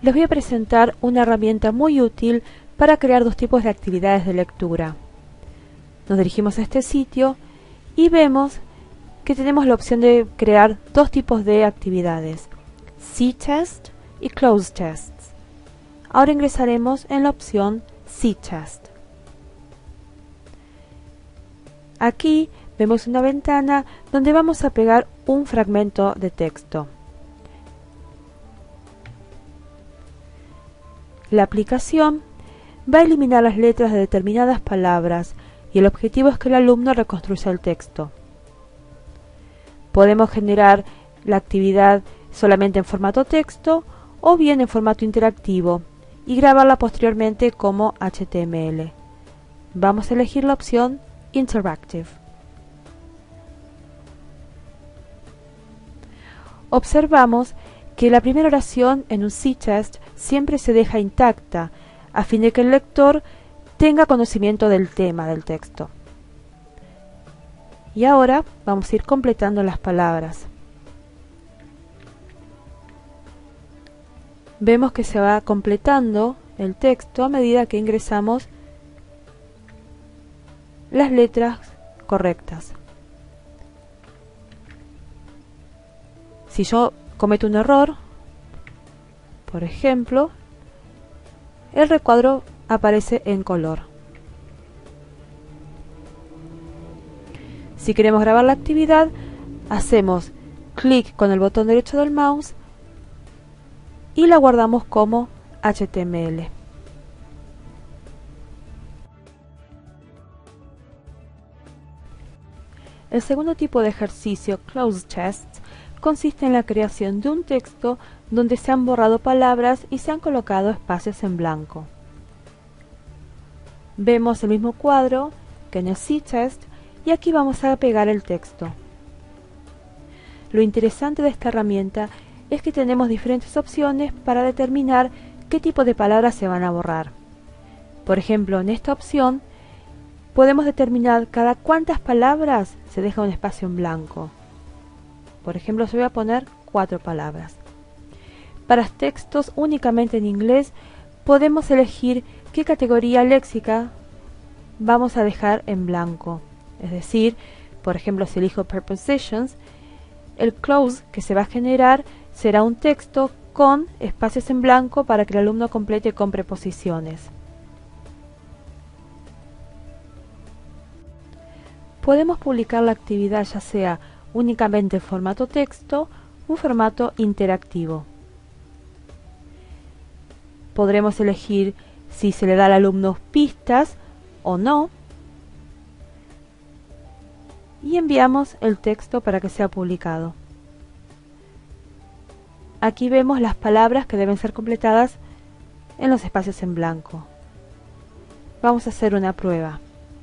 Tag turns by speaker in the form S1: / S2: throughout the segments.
S1: les voy a presentar una herramienta muy útil para crear dos tipos de actividades de lectura. Nos dirigimos a este sitio y vemos que tenemos la opción de crear dos tipos de actividades, C-Test y Close Tests. Ahora ingresaremos en la opción C-Test. Aquí vemos una ventana donde vamos a pegar un fragmento de texto. La aplicación va a eliminar las letras de determinadas palabras y el objetivo es que el alumno reconstruya el texto. Podemos generar la actividad solamente en formato texto o bien en formato interactivo y grabarla posteriormente como HTML. Vamos a elegir la opción Interactive. Observamos que la primera oración en un C-Test siempre se deja intacta, a fin de que el lector tenga conocimiento del tema del texto. Y ahora vamos a ir completando las palabras. Vemos que se va completando el texto a medida que ingresamos las letras correctas. Si yo cometo un error, por ejemplo, el recuadro aparece en color. Si queremos grabar la actividad, hacemos clic con el botón derecho del mouse y la guardamos como HTML. El segundo tipo de ejercicio, Close Tests, consiste en la creación de un texto donde se han borrado palabras y se han colocado espacios en blanco. Vemos el mismo cuadro que en el C-Test y aquí vamos a pegar el texto. Lo interesante de esta herramienta es que tenemos diferentes opciones para determinar qué tipo de palabras se van a borrar. Por ejemplo, en esta opción podemos determinar cada cuántas palabras se deja un espacio en blanco. Por ejemplo, yo voy a poner 4 palabras. Para textos únicamente en inglés, podemos elegir qué categoría léxica vamos a dejar en blanco. Es decir, por ejemplo, si elijo prepositions, el close que se va a generar será un texto con espacios en blanco para que el alumno complete con preposiciones. Podemos publicar la actividad ya sea únicamente en formato texto o formato interactivo. Podremos elegir si se le da al alumno pistas o no y enviamos el texto para que sea publicado. Aquí vemos las palabras que deben ser completadas en los espacios en blanco. Vamos a hacer una prueba.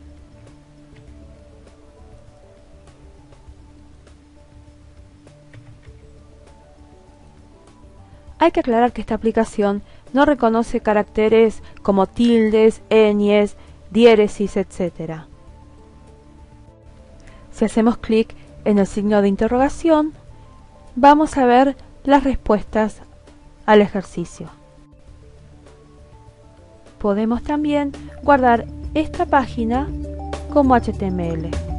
S1: Hay que aclarar que esta aplicación no reconoce caracteres como tildes, ñes, diéresis, etc. Si hacemos clic en el signo de interrogación, vamos a ver las respuestas al ejercicio. Podemos también guardar esta página como HTML.